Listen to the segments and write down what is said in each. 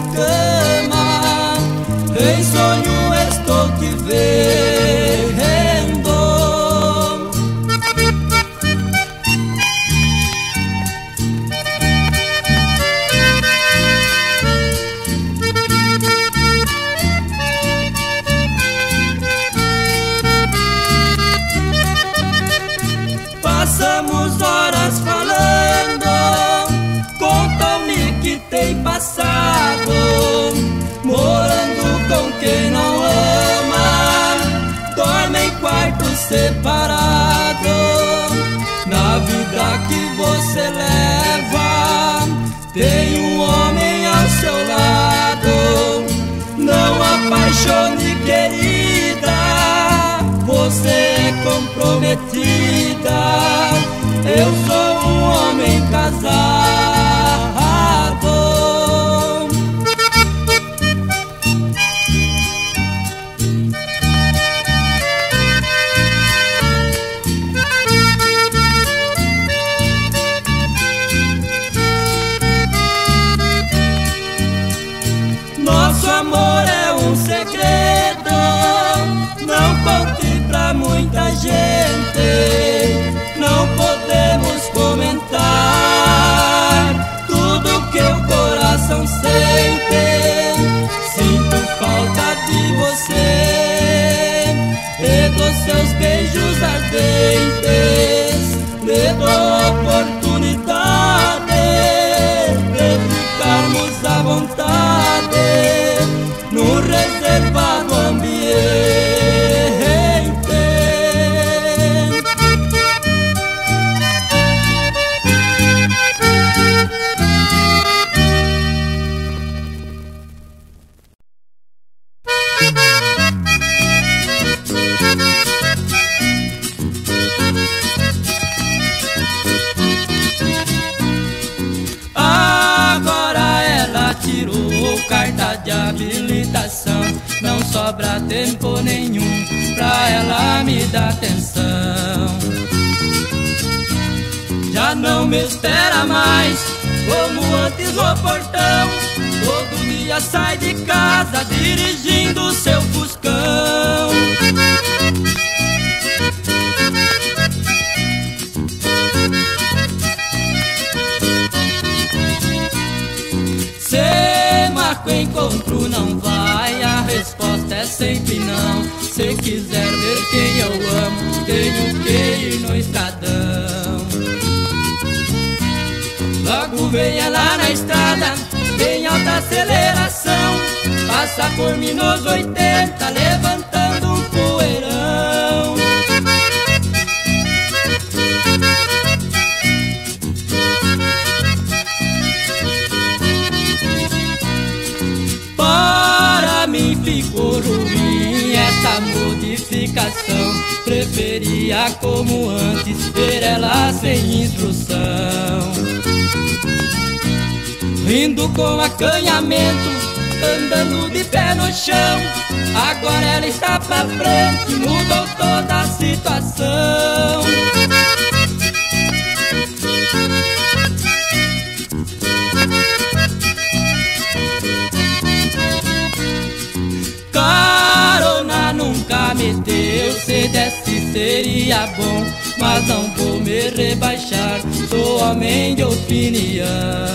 cama, em sonho estou te vendo. Passamos horas falando, contam-me que tem passado, morando com quem não ama, dorme em quartos separados. Na vida que você leva, tem um homem ao seu lado. Não apaixone, querida, você é comprometida. Eu sou um homem casado. Nosso amor é um segredo, não conte pra muita gente, não podemos comentar tudo que o coração sente. Sinto falta de você e dos seus beijos ardentes. Me dou a oportunidade de ficarmos à vontade no reservado ambiente. Carta de habilitação, não sobra tempo nenhum pra ela me dar atenção. Já não me espera mais, como antes no portão. Todo dia sai de casa dirigindo seu Fuscão. O encontro não vai, a resposta é sempre não. Se quiser ver quem eu amo, tenho que ir no estradão. Logo vem ela na estrada, em alta aceleração, passa por mim nos 80, levantando um poeirão. Para mim ficou ruim essa modificação. Preferia como antes ver ela sem instrução, rindo com acanhamento, andando de pé no chão. Agora ela está pra frente, mudou toda a situação. Carona nunca me deu, se desse seria bom, mas não vou me rebaixar, sou homem de opinião.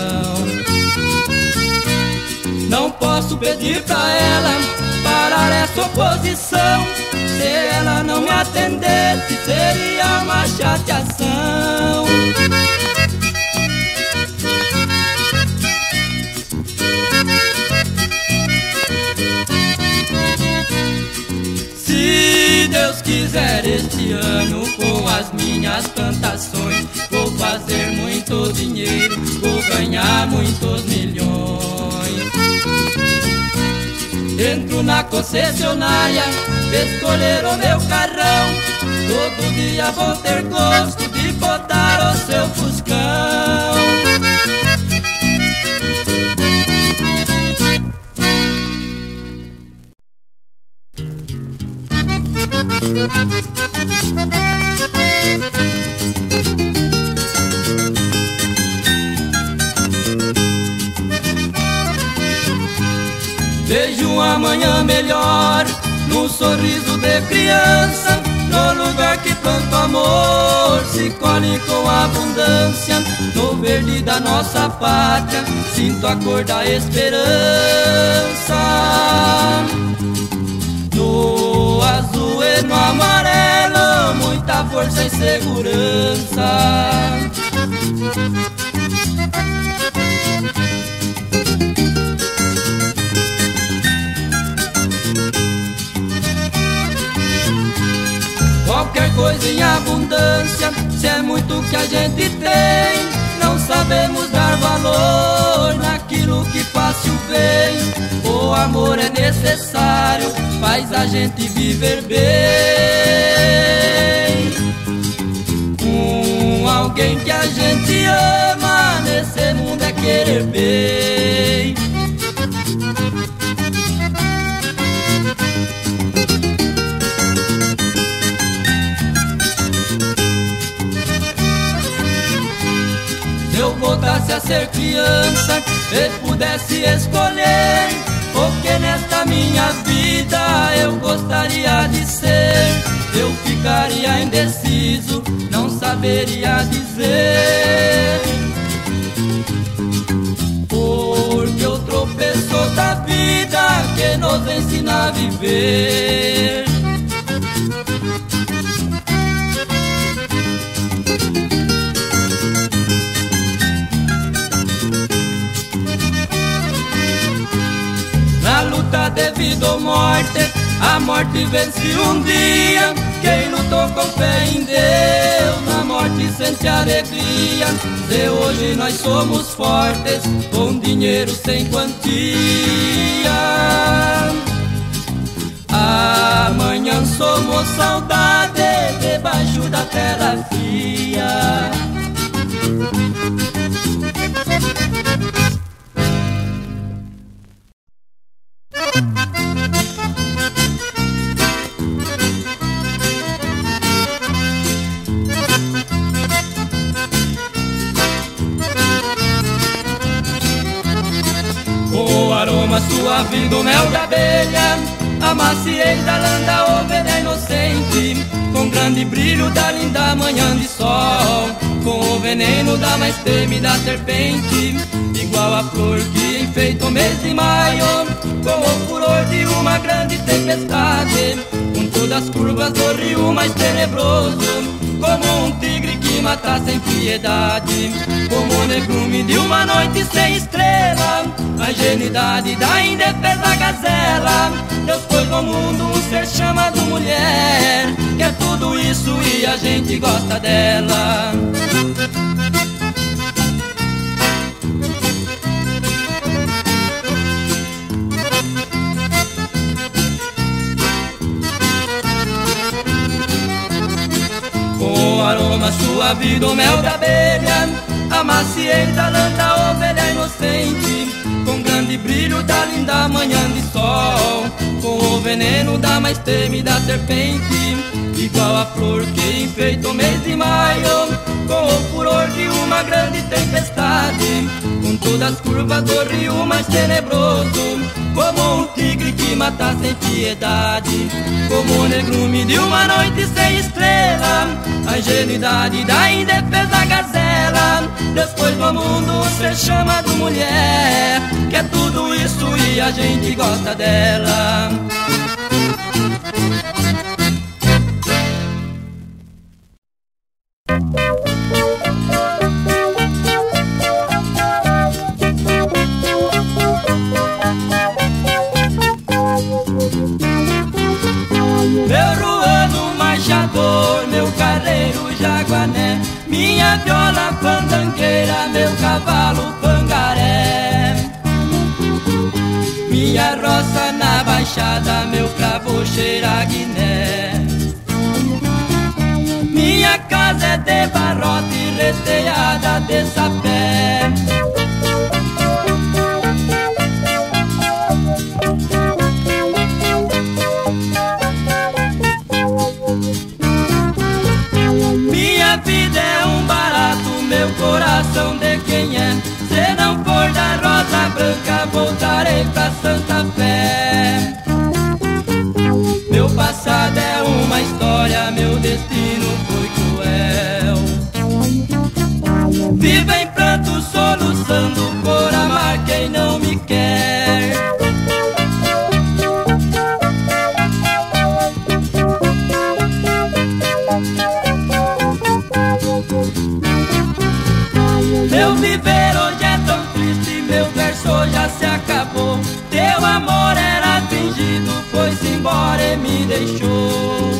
Não posso pedir pra ela parar essa oposição. Se ela não me atendesse, seria uma chateação. Se Deus quiser, este ano com as minhas plantações vou fazer muito dinheiro, vou ganhar muitos milhões. Entro na concessionária, escolher o meu carrão, todo dia vou ter gosto de botar o seu Fuscão. Vejo um amanhã melhor no sorriso de criança, no lugar que planto amor se colhe com abundância. No verde da nossa pátria sinto a cor da esperança, no azul e no amarelo muita força e segurança. Qualquer coisa em abundância, se é muito que a gente tem, não sabemos dar valor naquilo que fácil vem. O amor é necessário, faz a gente viver bem. Alguém que a gente ama nesse mundo é querer bem. Se eu voltasse a ser criança e pudesse escolher o que nesta minha vida eu gostaria de ser, eu ficaria indeciso, não saberia dizer, porque o tropeço da vida que nos ensina a viver. Na luta de vida ou morte, a morte vence um dia. Quem lutou com fé em Deus, na morte sente alegria. Se hoje nós somos fortes, com dinheiro sem quantia, amanhã somos saudade debaixo da terra fria. O aroma suave do mel da abelha, a maciez da lã da ovelha inocente, com grande brilho da linda manhã de sol, com o veneno da mais temida serpente, igual a flor que enfeita o mês de maio, com o furor de uma grande tempestade, com todas as curvas do rio mais tenebroso, como um tigre que mata sem piedade, como o negrume de uma noite sem estrela, a ingenuidade da indefesa gazela. Deus pôs no mundo um ser chamado mulher, que é tudo isso e a gente gosta dela. Com o aroma suave do mel da abelha, a maciez da lã da ovelha inocente, com grande brilho da linda manhã de sol, com o veneno da mais temida serpente, igual a flor que enfeita o mês de maio, com o furor de uma grande tempestade, com todas as curvas do rio mais tenebroso, como um tigre que mata sem piedade, como o negrume de uma noite sem estrela, a ingenuidade da indefesa gazela. Deus pôs no mundo um ser chamado mulher, que é tudo isso e a gente gosta dela. Meu ruano marchador, meu carreiro jaguané, minha viola fandangueira, meu cavalo pangaré, minha roça na baixada, meu cravo cheira guiné, minha casa é de barrote reteada de sapé. Minha vida é um barato, meu coração de quem é. Se não for da rosa branca, voltarei pra Santa Fé. matando por amar quem não me quer. Meu viver hoje é tão triste, meu verso já se acabou. Teu amor era fingido, foi-se embora e me deixou.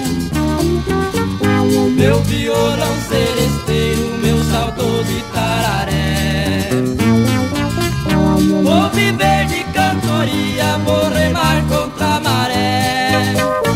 Meu violão seresteiro, meu saudoso Itararé. Vou viver de cantoria, vou remar contra a maré.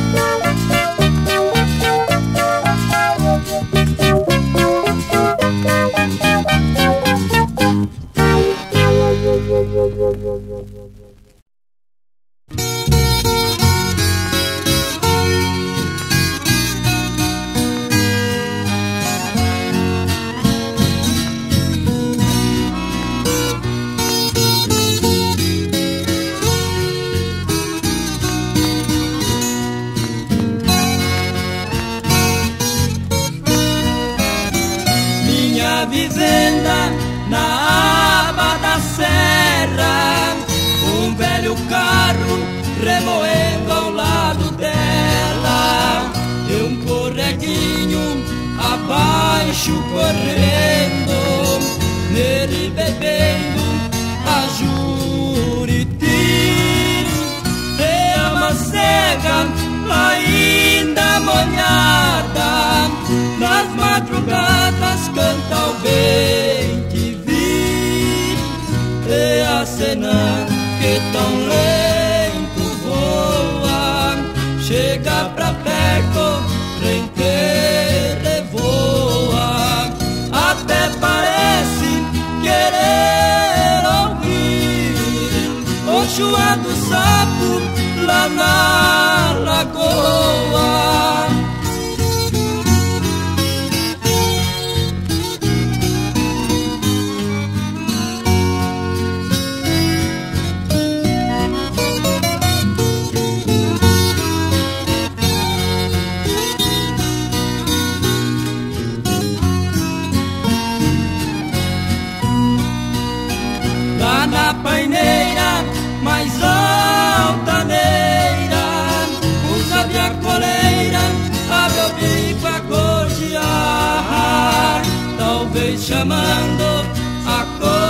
Vivenda na aba da serra, um velho carro remoendo ao lado dela, e um correguinho abaixo correndo, nele bebendo a Juriti. E a macega ainda molhada, nas madrugadas canta o bem que vi. E a cena que tão lento voa, chega pra perto, rente revoa, até parece querer ouvir o chuar do sapo lá na lagoa. Paineira mais altaneira, usa minha coleira, abre o bico a gorjear, talvez chamando a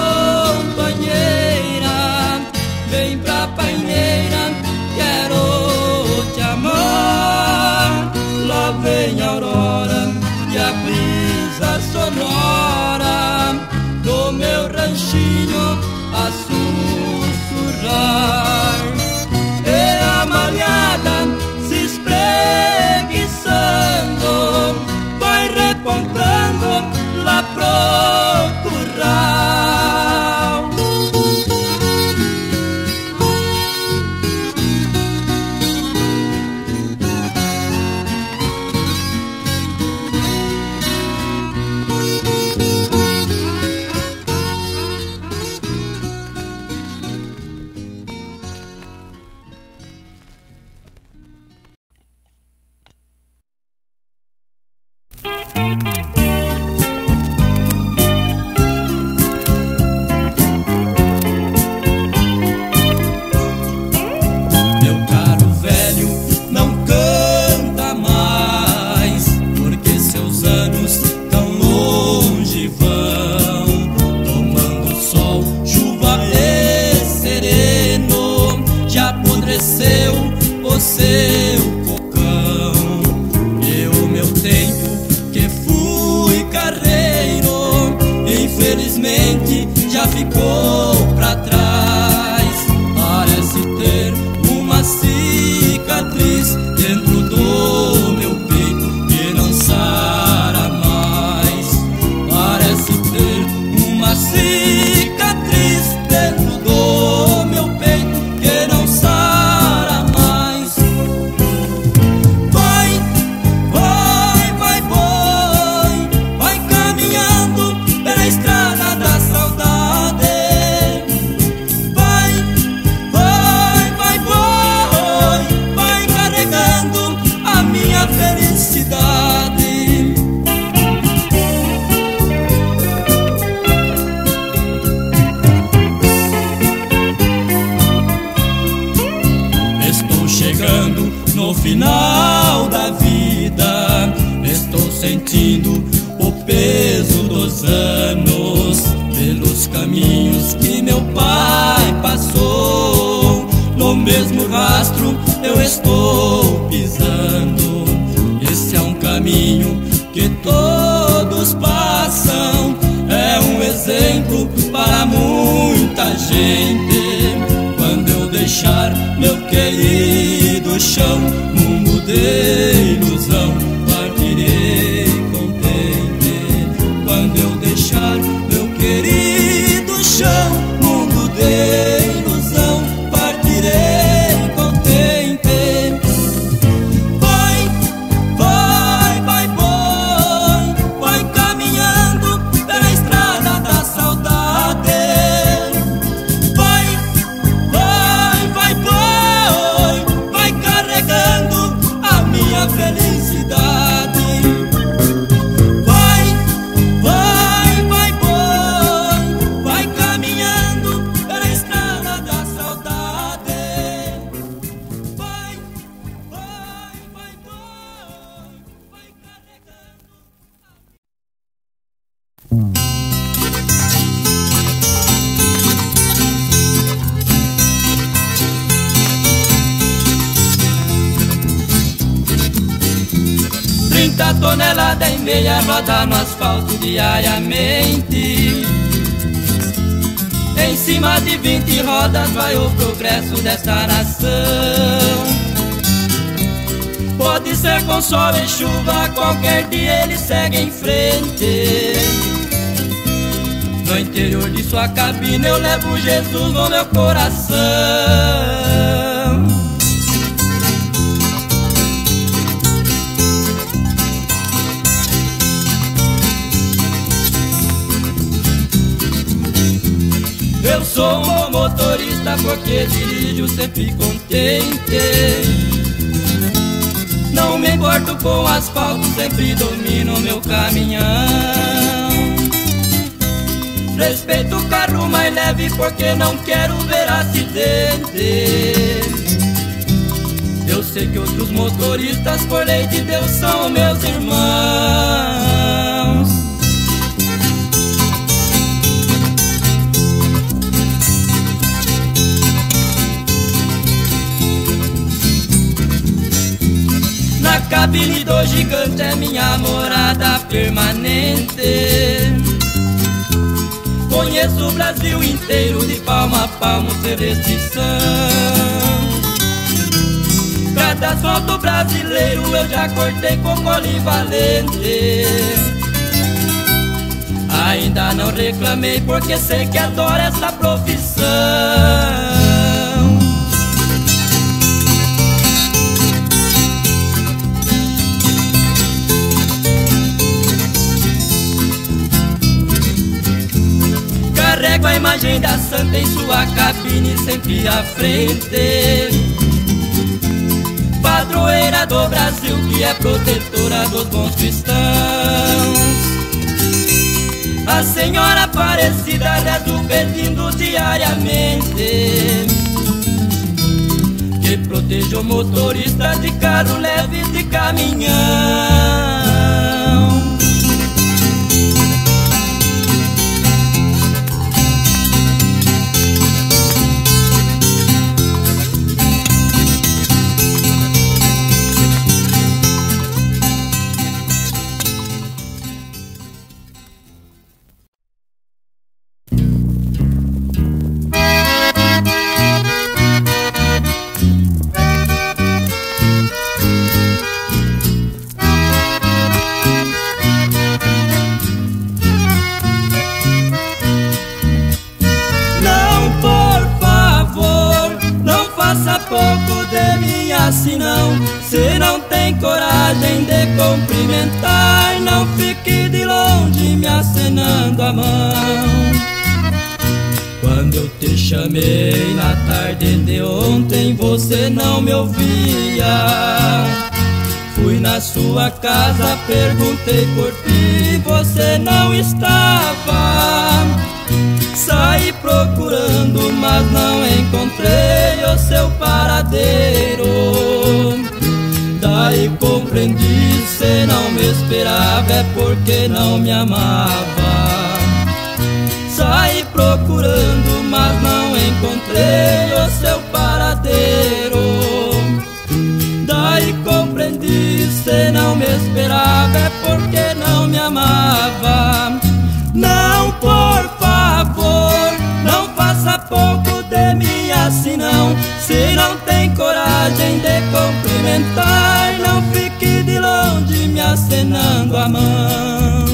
companheira. Vem pra paineira, quero te amar. Lá vem a aurora e a brisa sonora do meu ranchinho a sussurrar. E a malhada se espreguiçando, vai repontando lá pro curral. O seu cocão, e o meu tempo que fui carreiro, infelizmente já ficou pra trás. Parece ter uma cicatriz dentro do meu peito que não sara mais. Parece ter uma cicatriz dentro do meu peito que não sara mais. chegando no final da vida. Estou sentindo o peso dos anos pelos caminhos que meu pai passou. No mesmo rastro eu estou pisando. Esse é um caminho que todos passam, é um exemplo para muita gente. Quando eu deixar meu querido chão, mundo de ilusão, partirei contente. Quando eu deixar meu querido chão, mundo de ilusão, partirei contente. Vai, vai, vai, vai, vai caminhando pela estrada da saudade. Vai, vai, vai, vai, vai carregando a minha felicidade. Vai, vai, vai, vai, vai caminhando pela estrada da saudade. Vai, vai, vai, vai carregando. 30 toneladas e meia roda no asfalto diariamente. Em cima de 20 rodas vai o progresso desta nação. Pode ser com sol e chuva, qualquer dia ele segue em frente. No interior de sua cabine eu levo Jesus no meu coração. Eu sou um bom motorista porque dirijo sempre contente. Não me importo com asfalto, sempre domino meu caminhão. Respeito o carro mais leve porque não quero ver acidente. Eu sei que outros motoristas, por lei de Deus, são meus irmãos. Na cabine do gigante é minha morada permanente. Conheço o Brasil inteiro de palmo a palmo sem restrição. Cada asfalto brasileiro eu já cortei com polivalente. Ainda não reclamei porque sei que adoro essa profissão. Carrego a imagem da santa em sua cabine sempre à frente. Padroeira do Brasil que é protetora dos bons cristãos. A Senhora Aparecida rezo pedindo diariamente que proteja o motorista de carro leve e de caminhão. Pouco de mim assim não. Se não tem coragem de cumprimentar, não fique de longe me acenando a mão. Quando eu te chamei na tarde de ontem, você não me ouvia. Fui na sua casa, perguntei por ti, você não estava. Saí procurando, mas não encontrei o seu paradeiro. Daí compreendi, cê não me esperava, é porque não me amava. Saí procurando, mas não encontrei o seu paradeiro. Daí compreendi, cê não me esperava, é porque não me amava. Não, por favor, não faça pouco de mim assim não. Se não tem coragem de cumprimentar, não fique de longe me acenando a mão.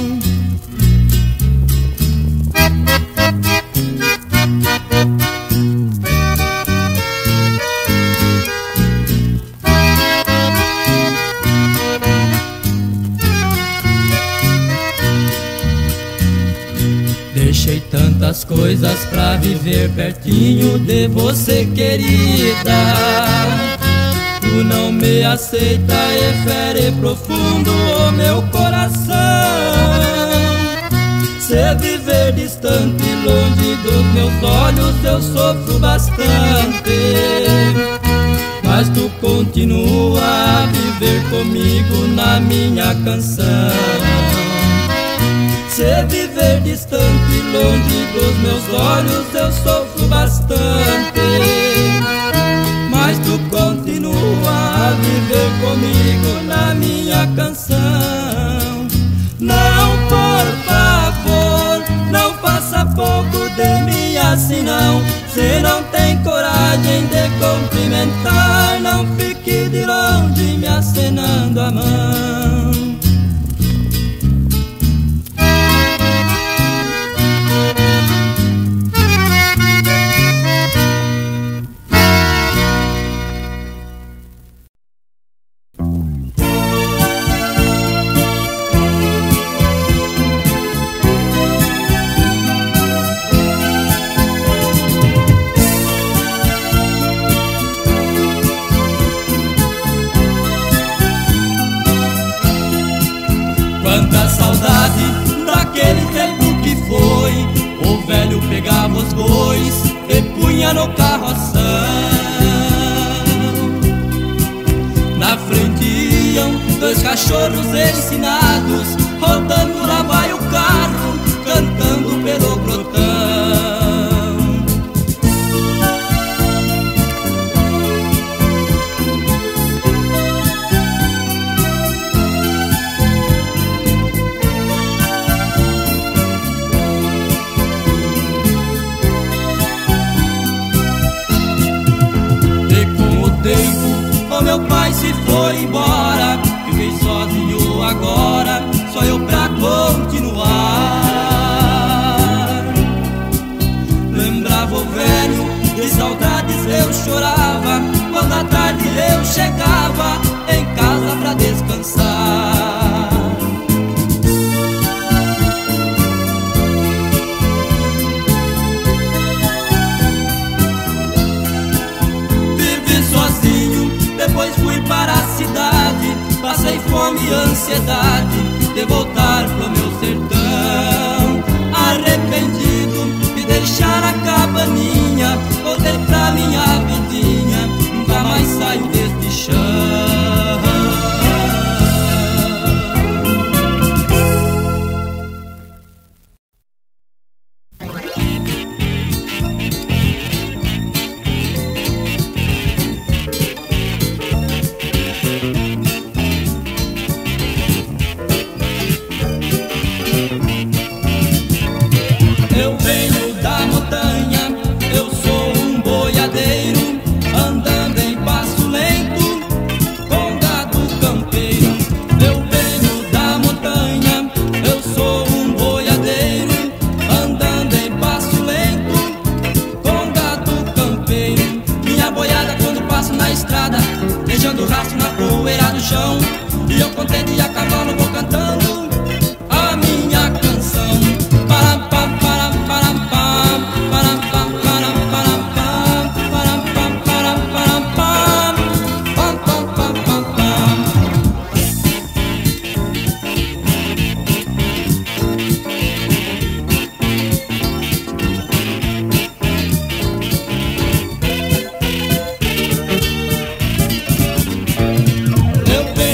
Deixei tantas coisas pra viver pertinho de você, querida. Tu não me aceita e fere profundo o meu coração. Se viver distante, longe dos meus olhos, eu sofro bastante. Mas tu continua a viver comigo na minha canção. Se viver distante, longe dos meus olhos, eu sofro bastante. Mas tu continua a viver comigo na minha canção. Não, por favor, não faça pouco de mim assim não. Se não tem coragem de cumprimentar, não fique de longe me acenando a mão. Quanta saudade daquele tempo que foi. O velho pegava os bois e punha no carroção. Na frente iam dois cachorros ensinados, rodando lá vai o carro, cantando pelo grotão. O meu pai se foi embora, fiquei sozinho agora, só eu pra continuar. Lembrava o velho, de saudades eu chorava, quando à tarde eu chegava em casa pra descansar. Vivi sozinho, depois fui para a cidade, passei fome e ansiedade de voltar pro meu sertão. Arrependido de deixar a cabaninha, voltei pra minha vidinha, nunca mais saio deste chão. Eu venho da montanha, eu sou um boiadeiro, andando em passo lento, com gado campeiro. Eu venho da montanha, eu sou um boiadeiro, andando em passo lento, com gado campeiro. Minha boiada quando passo na estrada, deixando rastro na poeira do chão, e eu contente e a cavalo vou cantando a minha canção. Eu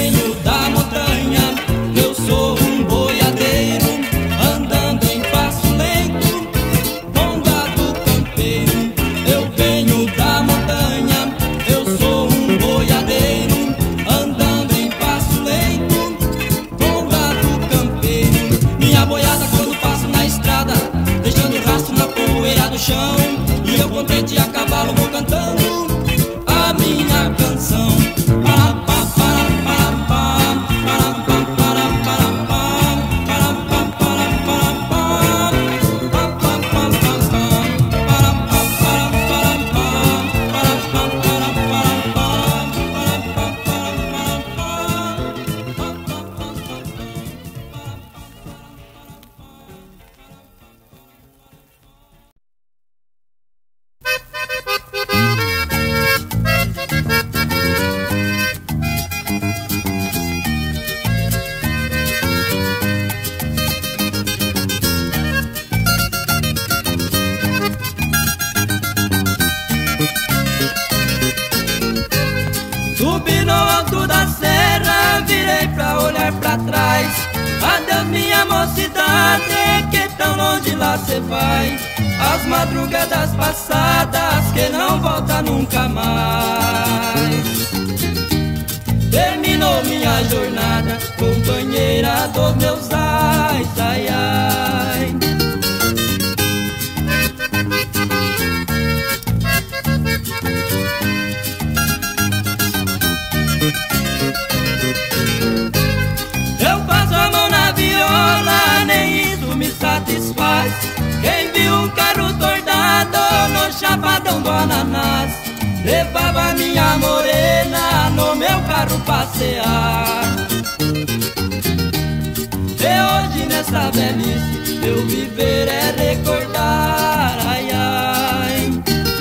minha mocidade, que tão longe lá cê vai. As madrugadas passadas que não volta nunca mais. Terminou minha jornada, companheira dos meus ai, ai, ai. Eu passo a mão na viola, nem isso me satisfaz. Quem viu um carro tornado no chapadão do Ananás, levava minha morena no meu carro passear. E hoje nessa velhice meu viver é recordar, ai, ai.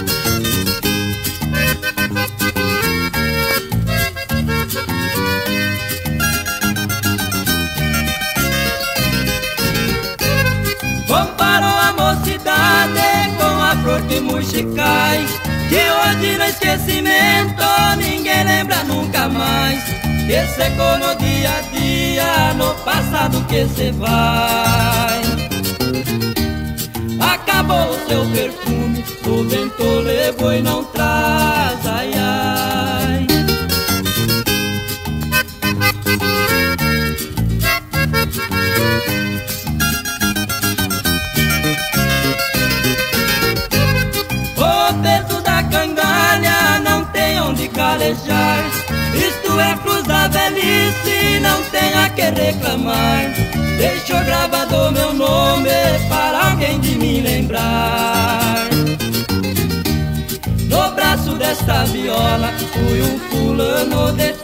Comparou a mocidade com a flor que murcha e cai, que hoje no esquecimento ninguém lembra nunca mais. Que secou no dia a dia, no passado que cê vai. Acabou o seu perfume, o vento levou e não traz, ai, ai. O peso da cangalha não tem onde calejar. Isto é cruz da velhice, não tem a que reclamar. Deixou gravado meu nome para alguém de me lembrar. No braço desta viola fui um fulano de